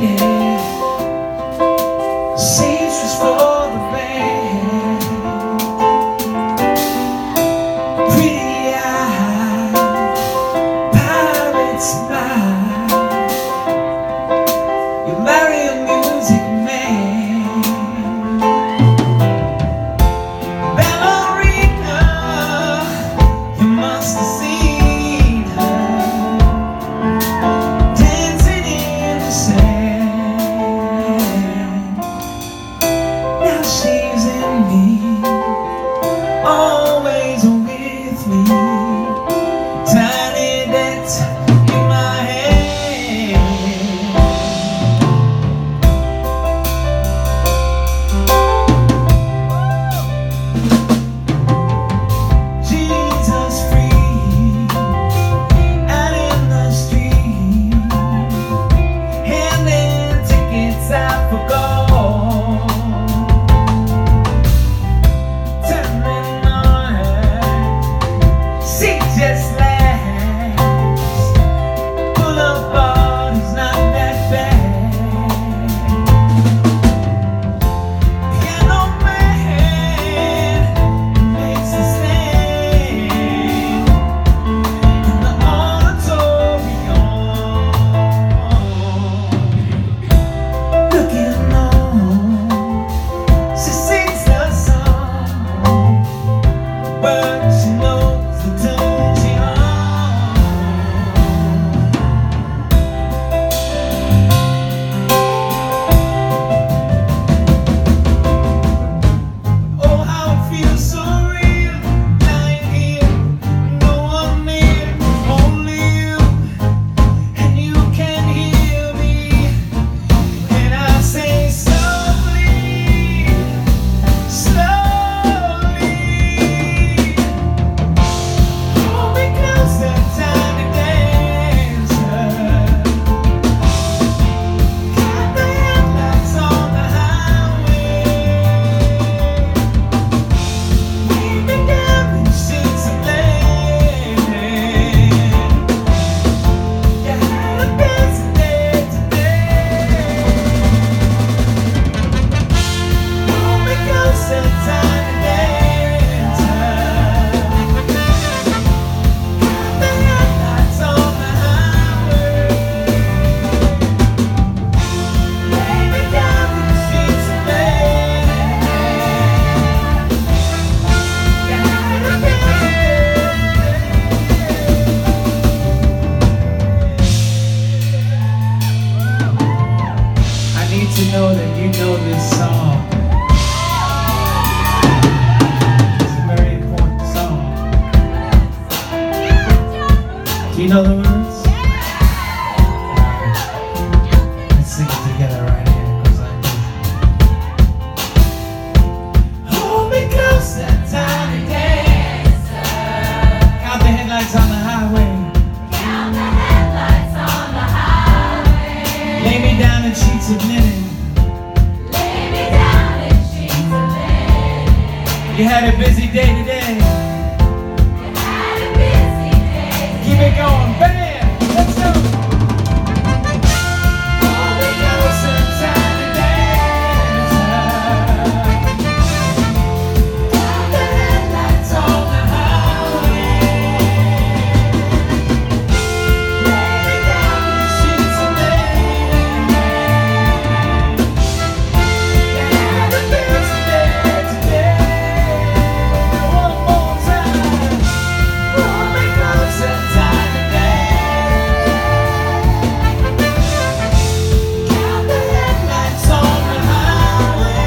Seamstress for the band, pretty eyes, pirate smile. You marry a music man, ballerina. You must have seen her dancing in the sand. Now she's in me, always with me. Tiny dance in my hand. Jesus free, out in the street, handing tickets out for gold. Turning on her, she just laughs. Pull up body's not that bad. Piano man makes a stand in the auditorium, looking on. She sings the song, but she knows the tune she Oh, how it feels so real, lying here, no one near, only you, and you can hear me. And I say slowly, slowly, hold me closer, tiny dancer. Got the headlights on the highway. Leave me down in sheets of land. You had a busy day today. Hold me closer, tiny dancer. Got the headlights on the highway. Lay me down in sheets of land. You had a busy day today. I need to know that you know this song. It's a very important song. Do you know the words? Let's sing it together right here, 'cause I do. Hold me closer, tiny dancer. Count the headlights on the highway. Lay me down in sheets of linen. You had a busy day today. Keep it going, bam! Let's go! Hold me closer, tiny dancer. Got the headlights on the highway. Lay me down in sheets of linen. You had a busy day today. One more time. Hold me closer, tiny dancer. Got the headlights on the highway.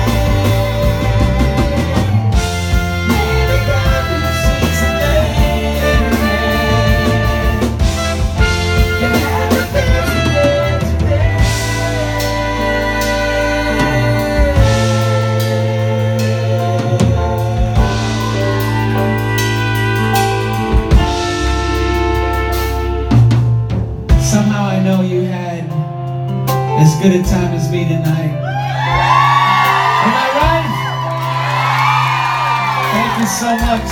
Lay me down in sheets of linen. You had a busy day today. Somehow I know you had as good a time as me tonight. Am I right? Thank you so much.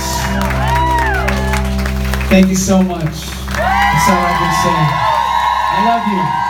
Thank you so much. That's all I can say. I love you.